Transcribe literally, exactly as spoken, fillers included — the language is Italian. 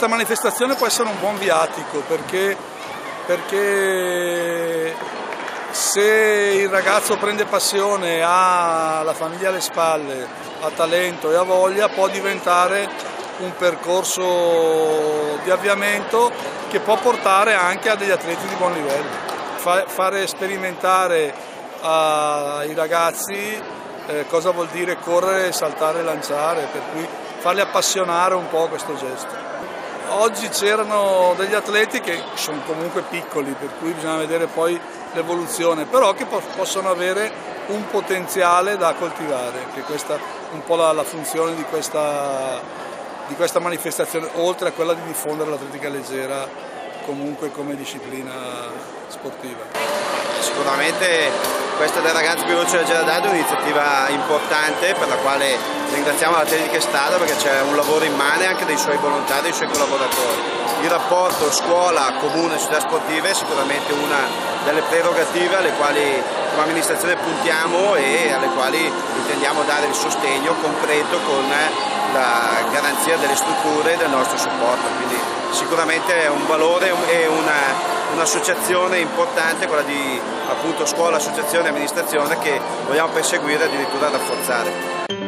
questa manifestazione può essere un buon viatico, perché, perché se il ragazzo prende passione, ha la famiglia alle spalle, ha talento e ha voglia, può diventare un percorso di avviamento che può portare anche a degli atleti di buon livello. Fa, fare sperimentare ai ragazzi eh, cosa vuol dire correre, saltare e lanciare, per cui farli appassionare un po' a questo gesto. Oggi c'erano degli atleti che sono comunque piccoli, per cui bisogna vedere poi l'evoluzione, però che po possono avere un potenziale da coltivare, che questa è un po' la, la funzione di questa, di questa manifestazione, oltre a quella di diffondere l'atletica leggera comunque come disciplina sportiva. Sicuramente questa del ragazzi più veloci leggera d'Adda è un'iniziativa importante per la quale ringraziamo l'Atletica Stada, perché c'è un lavoro immane anche dei suoi volontari, dei suoi collaboratori. Il rapporto scuola, comune, società sportive è sicuramente una delle prerogative alle quali come amministrazione puntiamo e alle quali intendiamo dare il sostegno completo con la garanzia delle strutture e del nostro supporto. Quindi sicuramente è un valore e un'associazione importante, quella di appunto scuola, associazione e amministrazione, che vogliamo perseguire e addirittura rafforzare.